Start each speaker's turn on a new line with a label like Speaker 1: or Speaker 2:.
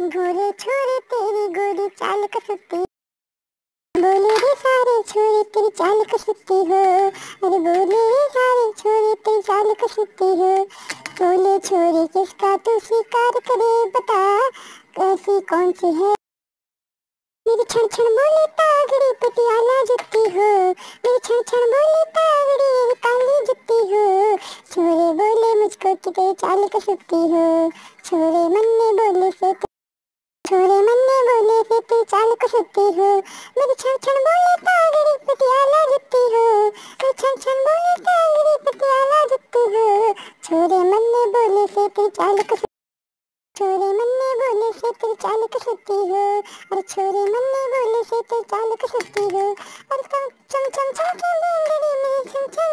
Speaker 1: गोरे छोरे तेरी गोरी चाल कसूती, बोले रे सारे छोरे तेरी चाल कसूती हो, अरे बोले रे सारे छोरे तेरी चाल कसूती हो। बोले छोरे किसका तू स्वीकार करे बता, कैसी कौन सी है मेरी छण छण बोले तागड़ी पटियाला जुत्ती हो, मेरी छण छण बोले तागड़ी काली जुत्ती हो। छोरे बोले मुझको कि तेरी चाल कसूती हो, छोरे मन में बोले से छोरे मन में बोले से तेरी चाल कसूती हो। मेरी छण छण बोले तागड़ी पटियाला जुत्ती हो, मेरी छण छण बोले तागड़ी पटियाला जुत्ती हो। छोरे मन में बोले से तेरी चाल कसूती, छोरे मन में बोले से तेरी चाल कसूती हो, अरे छोरे मन में बोले से तेरी चाल कसूती हो। अरे चम चम चम चम चम बेंगड़ी में चम चम